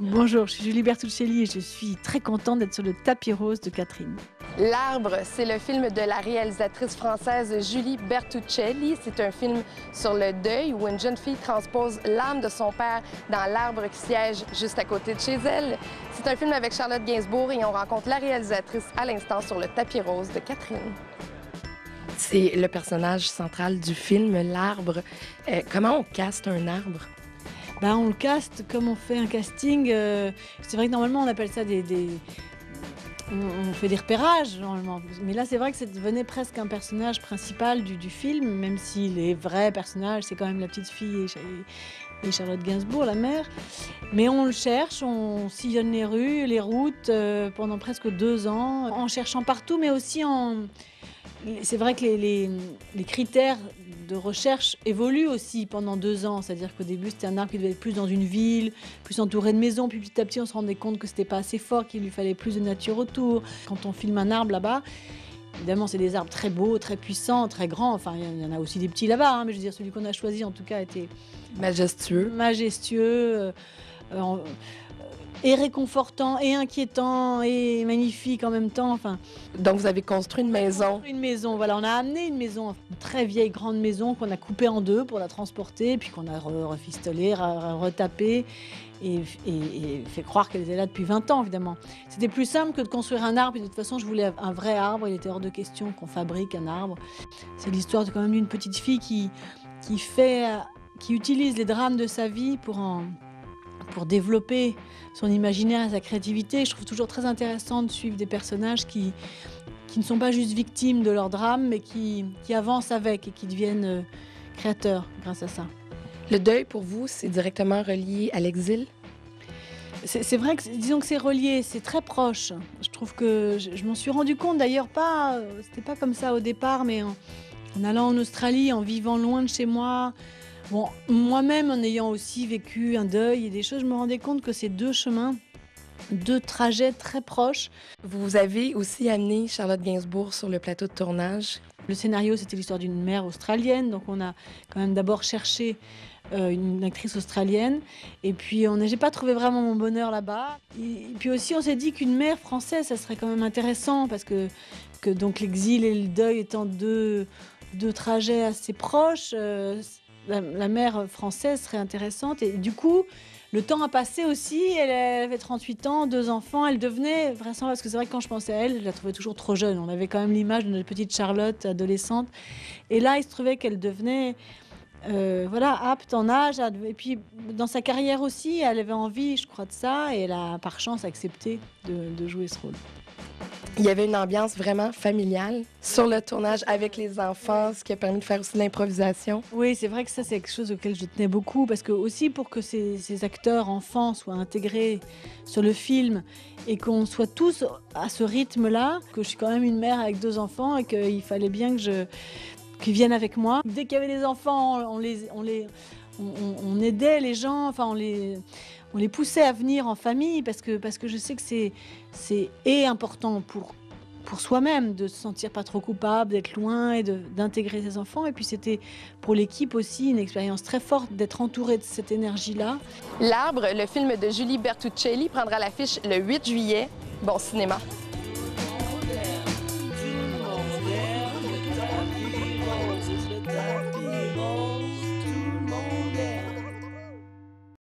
Bonjour, je suis Julie Bertuccelli et je suis très contente d'être sur le tapis rose de Catherine. L'Arbre, c'est le film de la réalisatrice française Julie Bertuccelli. C'est un film sur le deuil où une jeune fille transpose l'âme de son père dans l'arbre qui siège juste à côté de chez elle. C'est un film avec Charlotte Gainsbourg et on rencontre la réalisatrice à l'instant sur le tapis rose de Catherine. C'est le personnage central du film, l'arbre. Comment on caste un arbre? Ben, on le caste comme on fait un casting. C'est vrai que normalement on appelle ça on fait des repérages normalement. Mais là c'est vrai que ça devenait presque un personnage principal du film, même si les vrais personnages c'est quand même la petite fille et Charlotte Gainsbourg, la mère. Mais on le cherche, on sillonne les rues, les routes pendant presque 2 ans, en cherchant partout, mais aussi en... C'est vrai que les critères de recherche évoluent aussi pendant 2 ans. C'est-à-dire qu'au début, c'était un arbre qui devait être plus dans une ville, plus entouré de maisons. Puis petit à petit, on se rendait compte que c'était pas assez fort, qu'il lui fallait plus de nature autour. Quand on filme un arbre là-bas, évidemment, c'est des arbres très beaux, très puissants, très grands. Enfin, il y en a aussi des petits là-bas, hein, mais je veux dire, celui qu'on a choisi, en tout cas, était majestueux, et réconfortant, et inquiétant, et magnifique en même temps. Enfin, Donc vous avez construit une maison. une maison, voilà, on a amené une maison, une très vieille grande maison qu'on a coupée en 2 pour la transporter, puis qu'on a refistolée, retapée et fait croire qu'elle était là depuis 20 ans, évidemment. C'était plus simple que de construire un arbre, et de toute façon, je voulais un vrai arbre, il était hors de question qu'on fabrique un arbre. C'est l'histoire quand même d'une petite fille qui utilise les drames de sa vie pour développer son imaginaire et sa créativité. Je trouve toujours très intéressant de suivre des personnages qui ne sont pas juste victimes de leur drame, mais qui avancent avec et qui deviennent créateurs grâce à ça. Le deuil, pour vous, c'est directement relié à l'exil? C'est vrai que, disons que c'est relié, c'est très proche. Je trouve que je m'en suis rendu compte d'ailleurs, c'était pas comme ça au départ, mais en allant en Australie, en vivant loin de chez moi. Bon, moi-même, en ayant aussi vécu un deuil et des choses, je me rendais compte que ces 2 chemins, 2 trajets très proches. Vous avez aussi amené Charlotte Gainsbourg sur le plateau de tournage. Le scénario, c'était l'histoire d'une mère australienne, donc on a quand même d'abord cherché une actrice australienne. Et puis, j'ai pas trouvé vraiment mon bonheur là-bas. Et puis aussi, on s'est dit qu'une mère française, ça serait quand même intéressant, parce que donc l'exil et le deuil étant deux trajets assez proches, la mère française serait intéressante. Et du coup, le temps a passé aussi. Elle avait 38 ans, 2 enfants. Elle devenait vraisemblablement, parce que c'est vrai que quand je pensais à elle, je la trouvais toujours trop jeune. On avait quand même l'image de notre petite Charlotte, adolescente. Et là, il se trouvait qu'elle devenait apte en âge. Et puis, dans sa carrière aussi, elle avait envie, je crois, de ça. Et elle a, par chance, accepté de jouer ce rôle. Il y avait une ambiance vraiment familiale sur le tournage avec les enfants, ce qui a permis de faire aussi de l'improvisation. Oui, c'est vrai que ça, c'est quelque chose auquel je tenais beaucoup, parce que aussi pour que ces acteurs enfants soient intégrés sur le film et qu'on soit tous à ce rythme-là, que je suis quand même une mère avec 2 enfants et qu'il fallait bien qu'ils viennent avec moi. Dès qu'il y avait des enfants, on aidait les gens, enfin on les poussait à venir en famille, parce que je sais que c'est important pour soi-même de se sentir pas trop coupable, d'être loin et d'intégrer ses enfants. Et puis c'était pour l'équipe aussi une expérience très forte d'être entourée de cette énergie-là. L'Arbre, le film de Julie Bertuccelli, prendra l'affiche le 8 juillet. Bon cinéma!